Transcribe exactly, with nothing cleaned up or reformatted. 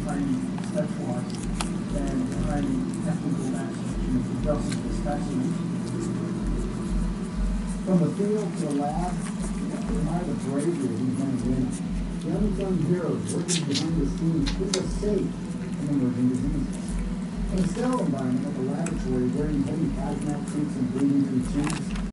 behind steps-wise than behind technical access to adjust the specimen. From the field to the lab, you have to admire the bravery of these men and women. The unsung heroes working behind the scenes keep us safe from emerging diseases. In a sterile environment like a laboratory wearing heavy hazmat suits and breathing through tubes,